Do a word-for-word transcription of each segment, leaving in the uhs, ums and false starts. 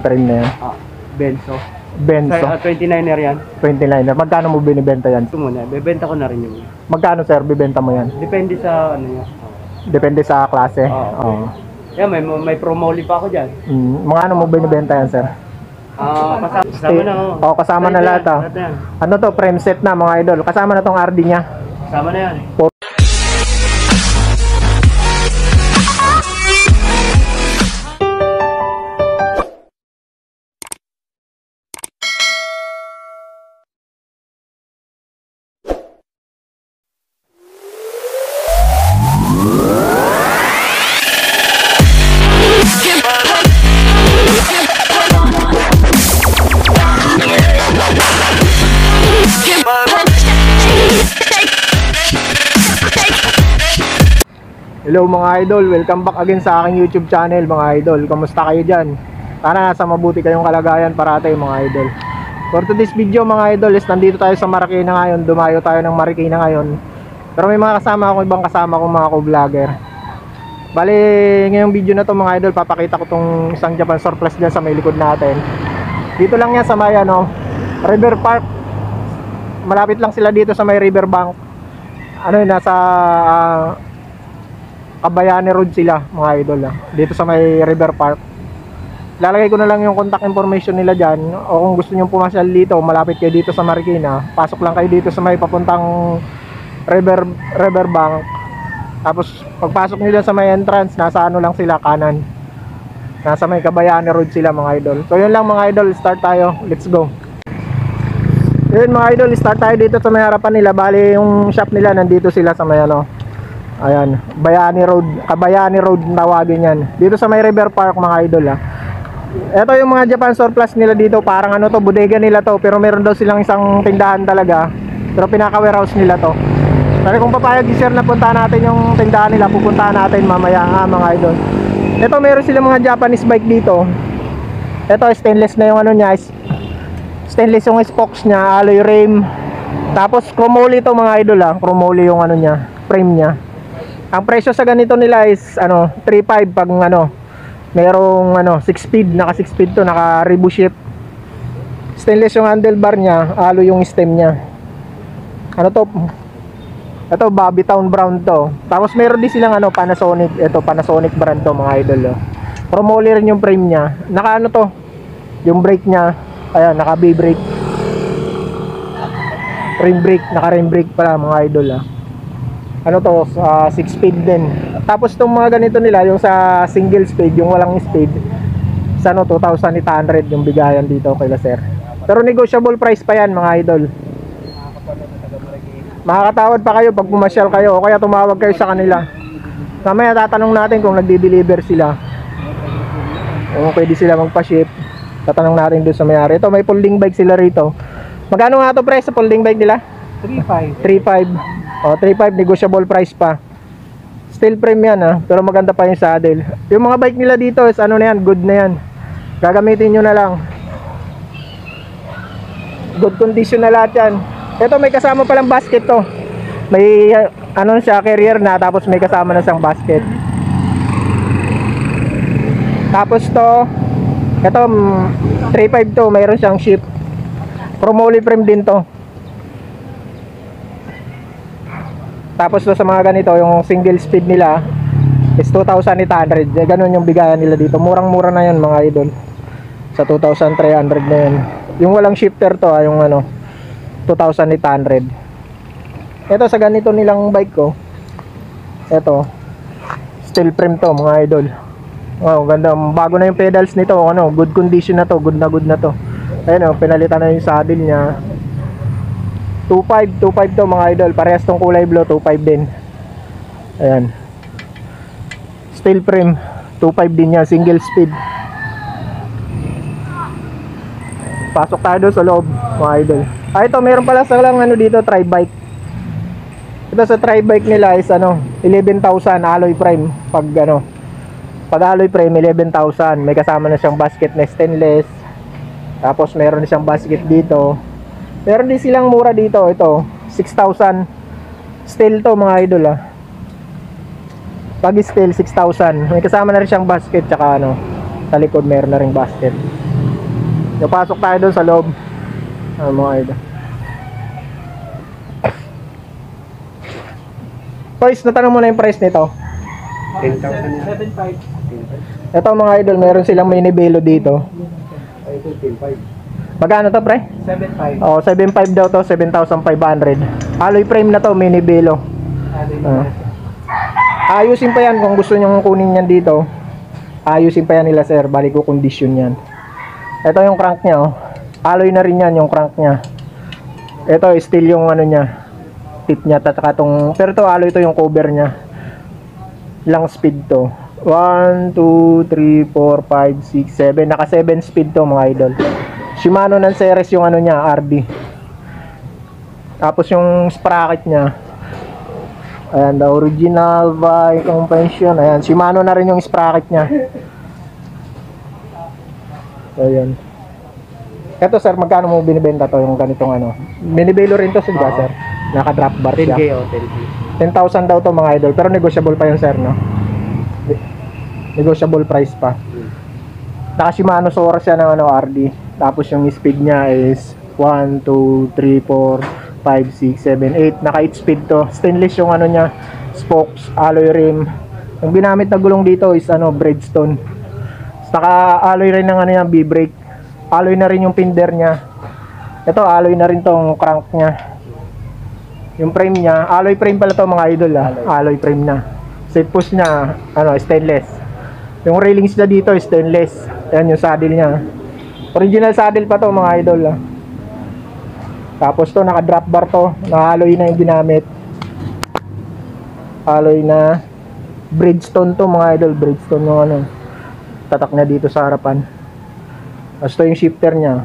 frame na yan. Ah, Benzo. Benzo. Sa uh, twenty-niner yan. twenty-niner. Magkano mo binibenta yan? Ito muna, bebenta ko na rin yung. Magkano sir, bibenta mo yan? Depende sa ano yan. Depende sa klase. Oo. Oh. Yan, may, may promoli pa ako dyan. Mm, mga ano mo binibenta yan sir? Ah, kasama, kasama na oh. Oh, kasama na lahat ah. Ano to, frame set na mga idol. Kasama na tong R D niya. Kasama na yan. Hello mga idol, welcome back again sa aking YouTube channel mga idol. Kamusta kayo dyan? Sana nasa mabuti kayong kalagayan parati mga idol. For today's video mga idol is nandito tayo sa Marikina ngayon. Dumayo tayo ng Marikina ngayon. Pero may mga kasama ako, ibang kasama ko mga co-vlogger. Bali ngayong video na to mga idol, papakita ko tong isang Japan surplus dyan sa may likod natin. Dito lang yan sa may ano, River Park. Malapit lang sila dito sa may Riverbank. Ano yun, nasa uh, Kabayani Road sila mga idol ah. Dito sa may River Park. Lalagay ko na lang yung contact information nila dyan. O kung gusto nyo pumasyal dito, malapit kayo dito sa Marikina, pasok lang kayo dito sa may papuntang River, Riverbank. Tapos pagpasok nyo dyan sa may entrance, nasa ano lang sila, kanan. Nasa may Kabayani Road sila mga idol. So yun lang mga idol, start tayo. Let's go. Yun mga idol, start tayo dito sa may harapan nila. Bali yung shop nila, nandito sila sa may ano, ayan, Bayani Road, Kabayani Road tawagin yan. Dito sa may River Park mga idol ah. Ito yung mga Japan surplus nila dito, parang ano to, bodega nila to, pero meron daw silang isang tindahan talaga. Pero pinaka warehouse nila to. Pero kung papayag sir na puntahan natin yung tindahan nila, pupuntahan natin mamaya ah, mga idol. Ito meron silang mga Japanese bike dito. Ito stainless na yung ano niya, stainless yung spokes niya, alloy rim. Tapos chromoly to mga idol ah, chromoly yung ano niya, frame niya. Ang presyo sa ganito nila is ano, three five pag ano, merong ano, six speed, naka six speed to, naka rebu shift. Stainless yung handlebar niya, alloy yung stem niya. Ano to? Ito Bobby Town brown to. Tapos meron din silang ano, Panasonic, ito Panasonic brand to mga idol oh. Chromoly rin yung frame niya. Naka ano to? Yung brake niya, ayan, naka B-brake. Rim brake, naka rim brake pala mga idol ah. Ano to, uh, six speed din. Tapos itong mga ganito nila, yung sa single speed, yung walang speed, sa ano, two thousand eight hundred yung bigayan dito kay sir. Pero negotiable price pa yan mga idol. Makakatawad pa kayo pag pumasyal kayo, o kaya tumawag kayo sa kanila. Mamaya tatanong natin kung nagdi-deliver sila, o pwede sila magpa-ship. Tatanong natin doon sa may-ari. Ito may folding bike sila rito. Magkano nga to price sa folding bike nila? three five. three five. Oh, three five, negotiable price pa. Steel frame yan ah, pero maganda pa yung saddle. Yung mga bike nila dito is ano na yan, good na yan. Gagamitin nyo na lang. Good condition na lahat yan. Ito may kasama palang basket to. May ano siya, carrier na, tapos may kasama na siyang basket. Tapos to, ito three five to, mayroon siyang ship. Chromoly frame din to. Tapos to sa mga ganito, yung single speed nila is two thousand eight hundred. Eh, ganun yung bigayan nila dito. Murang-mura na yan mga idol. Sa two thousand three hundred na yan. Yung walang shifter to, ah, yung ano, two thousand eight hundred. Ito sa ganito nilang bike ko. Ito, steel frame to mga idol. Wow, ganda. Bago na yung pedals nito. Ano, good condition na to. Good na good na to. Ayun o, pinalitan na yung saddle niya. two five, two five to mga idol. Parehas tong kulay blue, two five din. Ayan. Steel frame, two five din yan, single speed. Pasok tayo doon sa loob, mga idol. Ah, ito, meron pala sa lang ano dito, tri-bike. Ito sa tri-bike nila is ano, eleven thousand alloy frame. Pag ano, pag alloy frame, eleven thousand. May kasama na siyang basket na stainless. Tapos meron na siyang basket dito. Meron din silang mura dito, ito, six thousand. Steel to mga idol ah. Pag steel, six thousand. May kasama na rin siyang basket, tsaka ano, sa likod meron na ring basket. Napasok tayo doon sa loob. Ah, mga idol. Price, natanong mo na yung price nito. ten thousand yan. seven five. Ito mga idol, meron silang mini belo dito. Ay, ito, ten five. Magkano to, pre? seven five. Oh, seven five daw to, seven thousand five hundred. Alloy frame na to, mini belo. Ah. Ayusin pa yan kung gusto nyo kunin yan dito. Ayusin pa yan nila, sir. Balik ko kondisyon yan. Ito yung crank nya, oh. Alloy na rin yan yung crank nya. Ito, steel yung ano nya. Tip nya, tataka tong, pero to alloy to yung cover nya. Ilang speed to? one, two, three, four, five, six, seven. Naka seven speed to mga idol. Shimano ng series yung ano nya, R D. Tapos yung sprocket nya. Ayan, the original by convention. Ayan, Shimano na rin yung sprocket nya. Ayan. Ito sir, magkano mo binibenta to yung ganitong ano? Minibelo rin to sir, Oo. sir. Naka-drop bar ten siya. K o, ten K. ten thousand daw to mga idol, pero negotiable pa yun sir, no? Negotiable price pa. Naka Shimano Source siya ng ano, R D. Tapos yung speed niya is one, two, three, four, five, six, seven, eight. Naka eight speed to. Stainless yung ano niya, spokes, alloy rim. Yung ginamit na gulong dito is ano, Bridgestone. Naka alloy rin ng ano yan, B-brake. Alloy na rin yung pinder niya. Ito, alloy na rin tong crank niya. Yung frame niya, alloy frame pala to mga idol ah. Alloy frame na. Seat post niya, ano, stainless. Yung railings niya dito, stainless. Ayan yung saddle niya. Original saddle pa to mga idol ah. Tapos to, naka drop bar to. Naka-alloy na yung ginamit. Alloy na Bridgestone to mga idol. Bridgestone yung ano, tatak niya dito sa harapan. Tapos to yung shifter niya.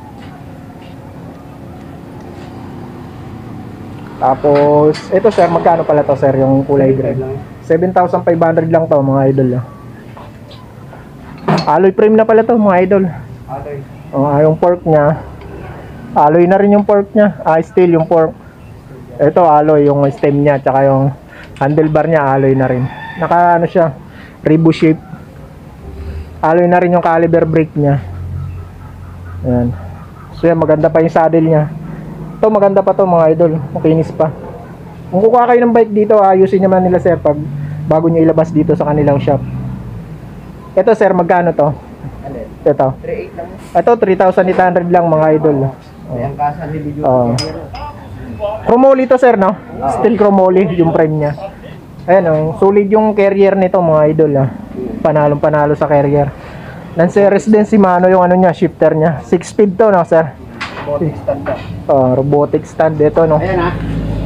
Tapos, ito sir, magkano pala to sir, yung kulay gray? seven thousand five hundred lang to mga idol ah. Alloy frame na pala to mga idol. Okay. Oh, yung fork niya. Alloy na rin yung fork niya. Ah, steel yung fork. Ito alloy yung stem niya, tsaka yung handlebar niya alloy na rin. Naka ano siya, rebo shape. Alloy na rin yung caliber brake niya. Ayan. So yan, maganda pa yung saddle niya. Ito maganda pa to mga idol, makinis pa. Kung kukuha kayo ng bike dito, ayusin naman nila sir pag bago nyo ilabas dito sa kanilang shop. Ito sir, magkano to? Alin? Ito. three eight lang. Ito three thousand eight hundred lang mga idol. May ang kasa ni video. Oo. Chromoly to sir, no? Steel chromoly yung frame niya. Ayan oh, solid yung carrier nito mga idol ah. Panalong panalo sa carrier. Nan-series din si Mano yung ano niya, shifter niya. six speed to no sir? Robotic stand na. Oh, robotic stand ito no. Ayan ha.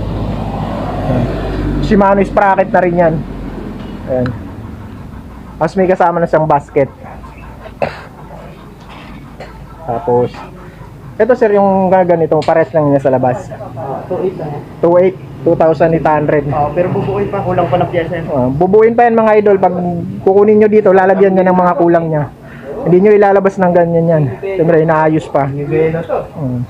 Shimano sprocket na rin yan. Ayan. Tapos may kasama na siyang basket. Tapos ito sir yung ganito, pares lang niya sa labas. two eight lang yan. two eight, two thousand eight hundred. Oh, pero bubuuin pa, kulang pa ng piyesa yan. Uh, bubuin pa yan mga idol. Pag kukunin nyo dito, lalagyan nyo ng mga kulang nya. Hindi nyo ilalabas ng ganyan yan. Siyempre, inaayos pa. Nivelo to. Um.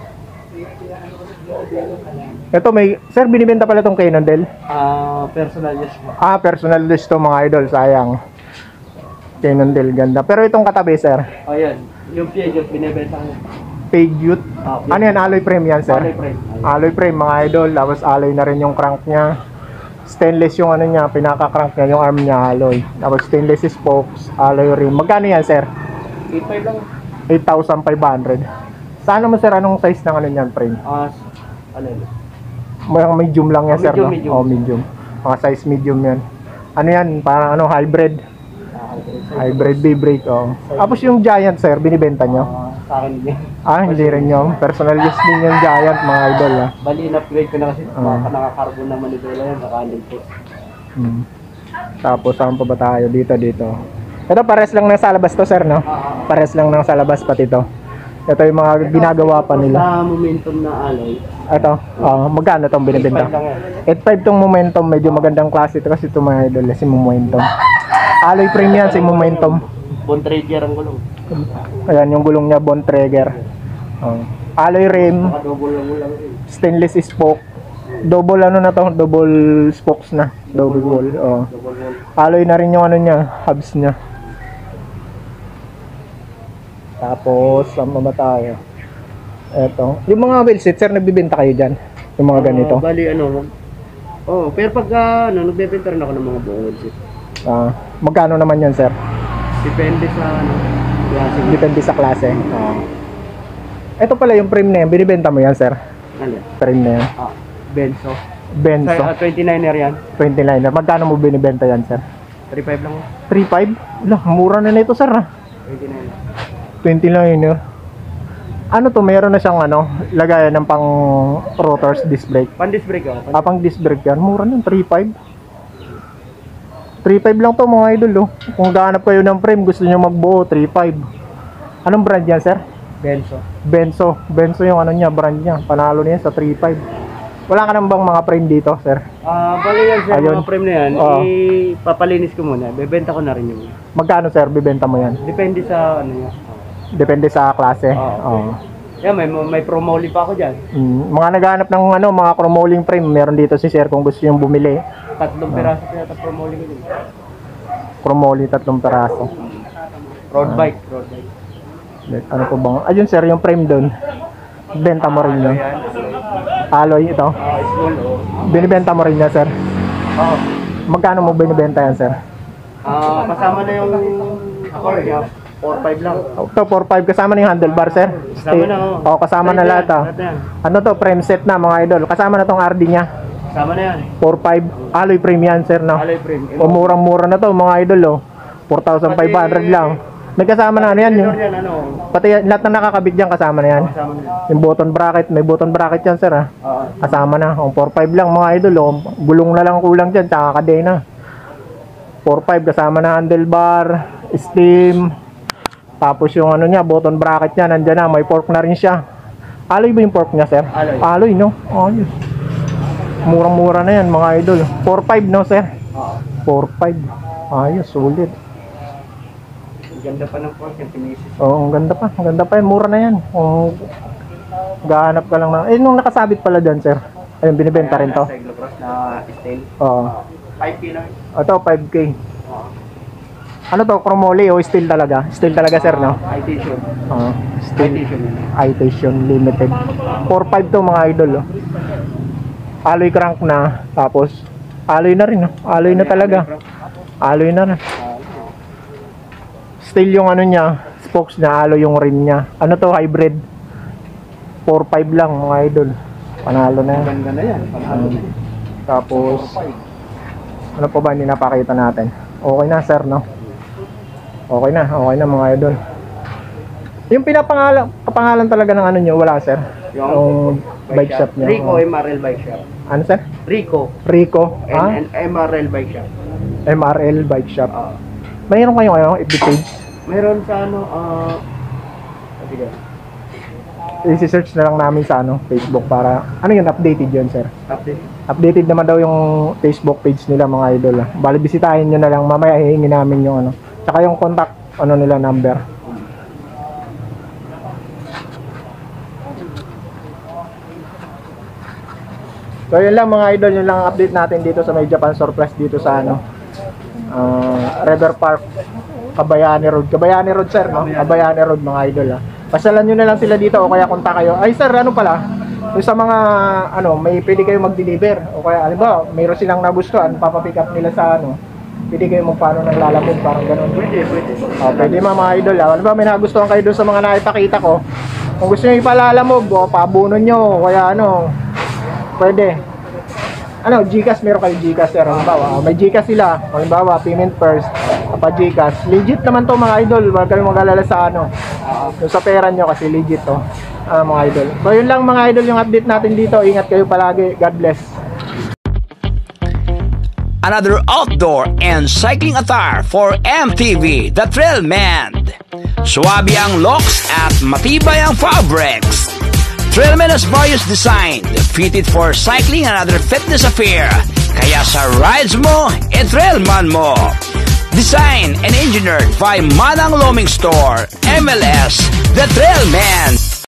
Ito may, sir, binibenta pala tong Cannondale. Ah, personal use mo. Ah, personal list to mga idol. Sayang. Cannondale, ganda. Pero itong katabi, sir. Oh, yan. Yung Peugeot, binibenta ko. Peugeot. Ah, Ano yan? Alloy frame yan, sir? Alloy frame. Alloy frame, mga idol. Tapos alloy na rin yung crank nya. Stainless yung ano niya, pinaka-crank niya, yung arm niya, alloy. Tapos stainless spokes, alloy rim. Magkano yan, sir? eight five lang. eight thousand five hundred. Sana mo sir, anong size ng ano niyan, frame? Ah, alin? May medium lang yan, Oh, sir, medium, no? medium. Oh, medium. Mga size medium yan. Ano yan? Parang ano, hybrid. Ah, Hybrid B-brake, oh. Tapos yung Giant, sir, binibenta nyo? Ah, sa akin din. Ah, hindi rin yung personal use din yung Giant, mga idol, ah. Bali, in-upgrade ko na kasi Ah. baka naka-carbon na manibela yan, naka-handle po. Hmm. Tapos, saan pa ba tayo? Dito, dito. Ito, pares lang ng sa labas to, sir, no? Ah, Pares lang ng sa labas, pati to. Ito yung mga ginagawa pa nila. Sa momentum na alloy, Ito, oh, magkano tong eight binibenta? five lang yan. eight five tong Momentum, medyo magandang klase ito kasi ito mga idol, si Momentum. Alloy frame yan, si Momentum. Bontrager ang gulong. Ayan yung gulong niya, Bontrager. Oh. Alloy rim, Naka-double lang ulang rin. stainless spoke. Double ano na to, double spokes na, double wall. Oh. Double wall. Alloy na rin yung ano niya, hubs niya. Tapos, saan ba tayo? Eto. Yung mga wheelset, sir, nagbibenta kayo dyan? Yung mga ganito? Ah, bali ano, mag- oh, pero pag ah, ano, nagbebenta rin ako ng mga buong wheelset. Ah, magkano naman yan, sir? Depende sa ano, klase. Depende sa klase. Ah. Ito pala yung frame na yan. Binibenta mo yan, sir? Ano yan? Frame na yan. Ah, Benzo. Benzo. Sa uh, twenty-niner yan. twenty-niner. Magkano mo binibenta yan, sir? three five lang. three five? Wala, mura na nito, sir. Ah. twenty-niner. twenty-niner. Ano to? Meron na siyang ano, lagayan ng pang rotors disc brake. Pan-disc brake ako. Pan- Ah, pang disc brake yan. Mura na, three five. three five lang to, mga idol, oh. Kung gahanap kayo ng frame, gusto niyo magbuo, three five. Anong brand yan, sir? Benzo. Benzo. Benzo yung ano niya, brand niya. Panalo niya sa three five. Wala ka nang bang mga frame dito, sir? Ah, bali yan sir, Ayun. mga frame na yan, Oo. ipapalinis ko muna. Bebenta ko na rin yung. Magkano, sir, bibenta mo yan? Depende sa ano yan. Depende sa klase. Oo. Oo. Yan, may may promoli pa ako diyan. Mm, mga naghahanap ng ano, mga chromoling frame, meron dito si sir kung gusto yung bumili. Tatlong piraso kaya ta promoli ko din. Chromoly, tatlong peraso. Road bike, road bike. Ano po bang? Ayun, sir, yung frame doon. Benta mo rin yun. Ayan. Alloy ito. Ah, school oh. Binibenta mo rin yan, sir. Oo. Magkano mo binibenta yan, sir? Ah, kasama na yung core niya. four five lang. Ito, four five kasama na yung handlebar, sir. Kasama na, oh. Oo, kasama na Lahat lahat, yan, ah. lahat yan. Ano to, frame set na, mga idol. Kasama na tong R D niya. Kasama na yan. four five. Alloy frame yan, sir, no? Alloy frame. O, murang-mura na to, mga idol, oh. four thousand five hundred lang. May kasama na ano yan, yung, Yan, ano? pati yan, lahat na nakakabit dyan, kasama na yan. Kasama na yan. Yung button bracket, may button bracket yan, sir, ah. Oo. Kasama na. O, four five lang, mga idol, oh. Gulong na lang kulang dyan, tsaka kadena. four five kasama na handlebar, steam. Tapos yung ano niya, button bracket niya, nandyan na, may fork na rin siya. Alloy ba yung fork niya, sir? Alloy. Alloy, no? Ayos. Murang-mura na yan, mga idol. four five, no, sir? Oo. four five. Ayos, sulit. Ang ganda pa ng fork yung pinisis. Oo, ang ganda pa. Ang ganda pa yan. Mura na yan. Kung gahanap ka lang na... Eh, nung nakasabit pala dyan, sir. Ayun, binibenta rin to. Sa Cyclocross na style. Oo. five K lang. Ito, five K. Oo. Ano to? Chromoly o steel talaga? Steel talaga, sir, no? I-T-shirt. Oo. Steel. I-T-shirt yun. Citation Limited. four five to, mga idol, oh. Alloy crank na. Tapos, alloy na rin, no? Alloy na talaga. Alloy na na. Steel yung ano niya, spokes niya, alloy yung rim niya. Ano to, hybrid? four five lang, mga idol. Panalo na yan. Ganda na yan. Panalo na yan. Tapos, ano pa ba hindi napakita natin? Okay na, sir, no? Okay na, okay na, mga idol. Yung pinapangalan, kapangalan talaga ng ano nyo, wala, sir? Yung bike shop niya. Rico M R L Bike Shop. Ano, sir? Rico. Rico, ha? And, and M R L Bike Shop. M R L Bike Shop. Oo. Mayroon kayo ano, F B page? Meron sa ano, ah... sige. I-search na lang namin sa ano, Facebook para, ano yun, updated yun, sir? Update. Updated naman daw yung Facebook page nila, mga idol. Ah. Bali, bisitahin nyo na lang, mamaya hihingi namin yung ano. Tsaka yung contact, ano nila, number. So yun lang, mga idol, yun lang ang update natin dito sa may Japan Surplus dito sa ano, uh, River Park, Kabayani Road. Kabayani Road, sir, no? Kabayani Road, mga idol, ah. Pasalan nyo na lang sila dito o kaya kontak kayo. Ay, sir, ano pala? Yung sa mga, ano, may pwede kayo mag-deliver. O kaya, alam ba, mayroon silang nagustuhan, papapick up nila sa ano. Pwede kayo magpaano ng lalamog, parang ganun. Pwede, pwede. O, pwede mga mga idol, ah. Alam ba, may nagustuhan kayo doon sa mga nakipakita ko. Kung gusto nyo ipalalamog, o pabuno nyo, o kaya ano, pwede. Ano, Gcash, meron kayo Gcash, sir. Halimbawa, may Gcash sila. Halimbawa, payment first, pa Gcash. Legit naman to, mga idol. Huwag kayong mag-alala sa ano. Yung sa pera nyo kasi legit to. Ah, mga idol. So, yun lang, mga idol, yung update natin dito. Ingat kayo palagi. God bless. Another outdoor and cycling attire for M T V, The Trail Man. Suwabe ang looks at matibay ang fabrics. Trailman has various design, fitted for cycling and other fitness affair. Kaya sa rides mo, e-Trailman mo. Designed and engineered by Manang Loming Store, M L S, The Trailman.